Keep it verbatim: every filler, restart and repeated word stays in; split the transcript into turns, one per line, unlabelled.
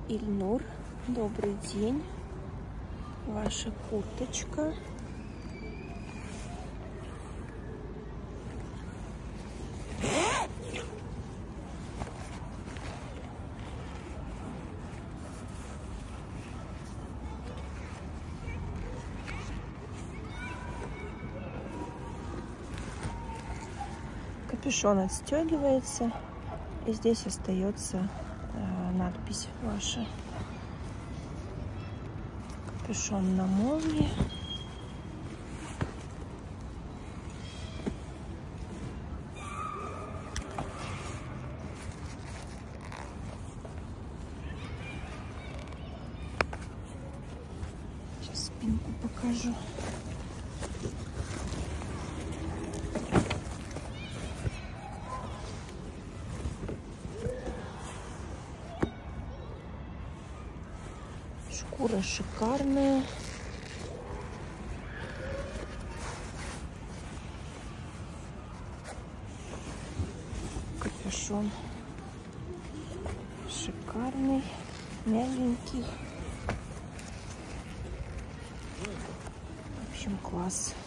Ильнур, добрый день. Ваша курточка. Капюшон отстегивается, и здесь остается э, надпись ваша. Капюшон на молнии. Сейчас спинку покажу. Шкура шикарная. Капюшон шикарный, мягенький. В общем, класс.